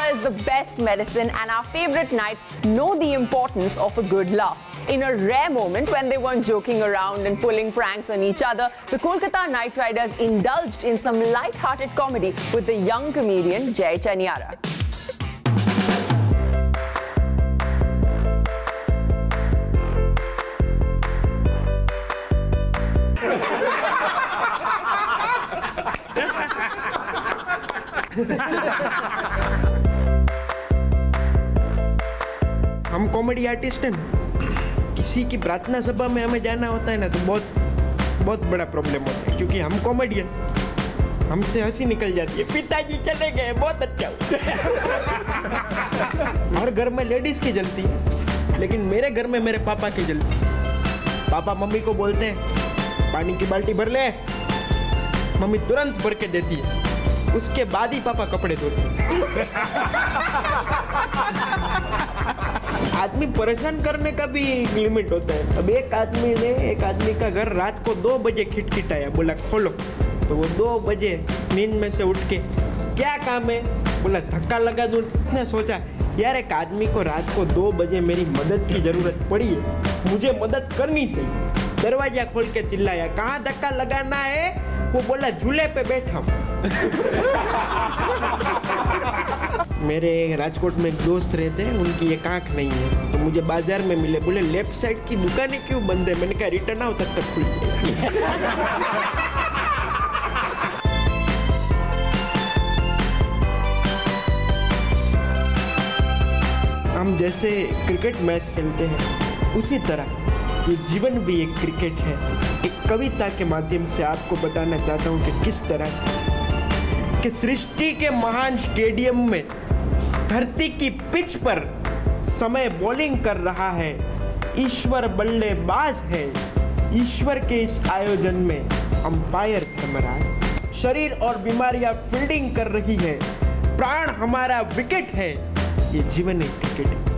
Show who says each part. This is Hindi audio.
Speaker 1: is the best medicine, and our favorite knights know the importance of a good laugh. In a rare moment when they weren't joking around and pulling pranks on each other, the Kolkata Knight Riders indulged in some light-hearted comedy with the young comedian Chhaniyara.
Speaker 2: हम कॉमेडी आर्टिस्ट हैं, किसी की प्रार्थना सभा में हमें जाना होता है ना तो बहुत बड़ा प्रॉब्लम होता है, क्योंकि हम कॉमेडियन, हमसे हंसी निकल जाती है। पिताजी चले गए, बहुत अच्छा हुआ। हर घर में लेडीज की जलती है, लेकिन मेरे घर में मेरे पापा की जलती है। पापा मम्मी को बोलते हैं पानी की बाल्टी भर ले, मम्मी तुरंत भर के देती है, उसके बाद ही पापा कपड़े धोते हैं। आदमी परेशान करने का भी लिमिट होता है। अब एक आदमी का घर रात को 2 बजे खिटखिटाया, बोला खोलो, तो वो 2 बजे नींद में से उठ के क्या काम है, बोला धक्का लगा दूं। उसने सोचा यार एक आदमी को रात को 2 बजे मेरी मदद की जरूरत पड़ी है, मुझे मदद करनी चाहिए। दरवाजा खोल के चिल्लाया, कहाँ धक्का लगाना है? वो बोला झूले पे बैठा हूँ। मेरे राजकोट में एक दोस्त रहते हैं, उनकी एक आँख नहीं है, तो मुझे बाजार में मिले, बोले लेफ्ट साइड की दुकानें क्यों बंद है? मैंने कहा रिटर्न आओ तब तक खुल जाएगी। हम जैसे क्रिकेट मैच खेलते हैं, उसी तरह ये जीवन भी एक क्रिकेट है। एक कविता के माध्यम से आपको बताना चाहता हूँ कि किस तरह से कि सृष्टि के महान स्टेडियम में धरती की पिच पर समय बॉलिंग कर रहा है, ईश्वर बल्लेबाज है। ईश्वर के इस आयोजन में अंपायर धर्मराज, शरीर और बीमारियां फील्डिंग कर रही है, प्राण हमारा विकेट है। ये जीवन एक क्रिकेट है।